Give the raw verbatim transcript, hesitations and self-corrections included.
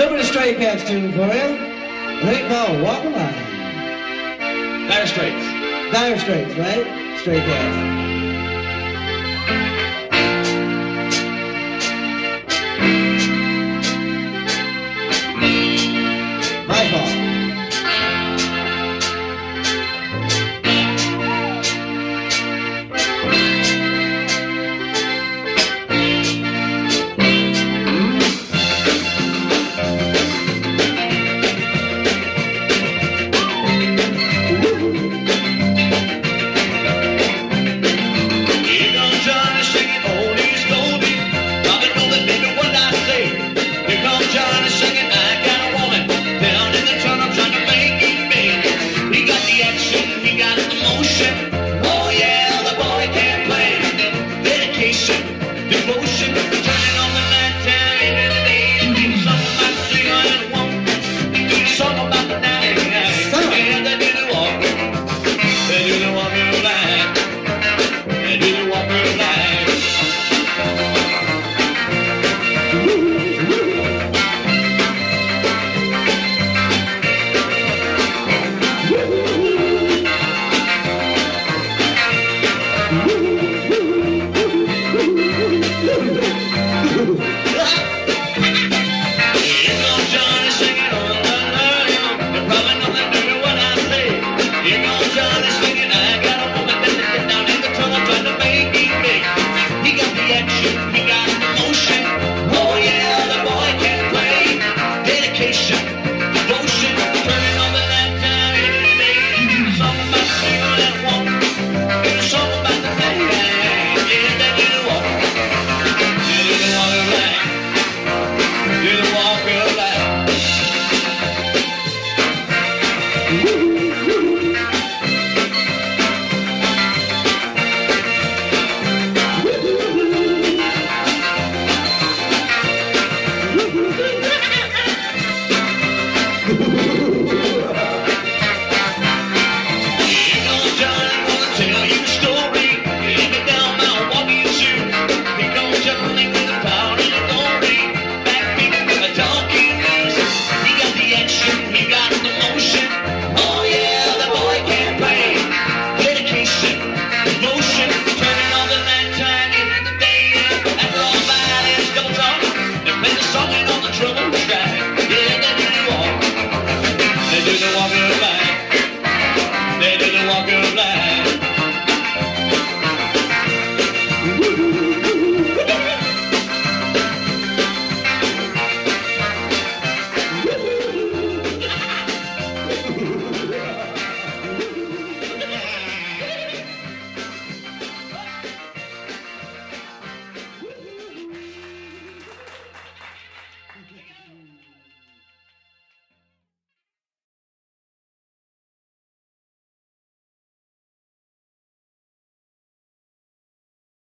Little bit of Stray Cats tune for you. They call Walk Alive. Dire Straits. Dire Straits, right? Stray Cats. My fault. Devotion, turning on the night time into the day. Do something about the thing I want. Do something about the night. And they do the walk. They do the walk of life. They do the walk of life. Woo!